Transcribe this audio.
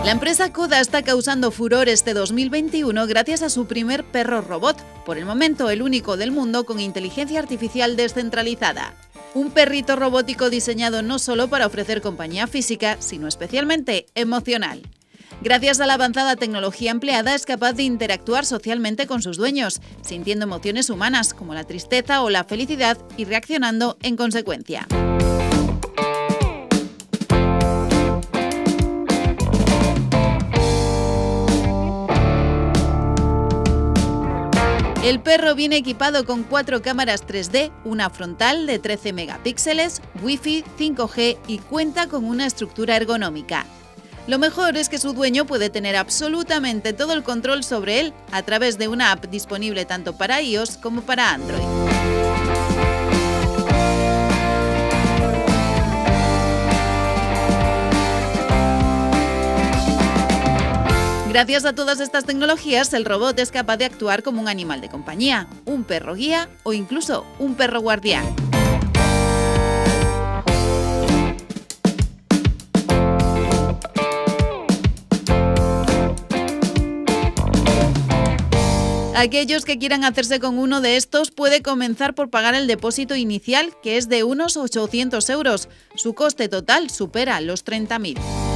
La empresa Coda está causando furor este 2021 gracias a su primer perro robot, por el momento el único del mundo con inteligencia artificial descentralizada. Un perrito robótico diseñado no solo para ofrecer compañía física, sino especialmente emocional. Gracias a la avanzada tecnología empleada es capaz de interactuar socialmente con sus dueños, sintiendo emociones humanas como la tristeza o la felicidad y reaccionando en consecuencia. El perro viene equipado con 4 cámaras 3D, una frontal de 13 megapíxeles, Wi-Fi, 5G y cuenta con una estructura ergonómica. Lo mejor es que su dueño puede tener absolutamente todo el control sobre él a través de una app disponible tanto para iOS como para Android. Gracias a todas estas tecnologías, el robot es capaz de actuar como un animal de compañía, un perro guía o incluso un perro guardián. Aquellos que quieran hacerse con uno de estos puede comenzar por pagar el depósito inicial, que es de unos 800 euros. Su coste total supera los 30.000.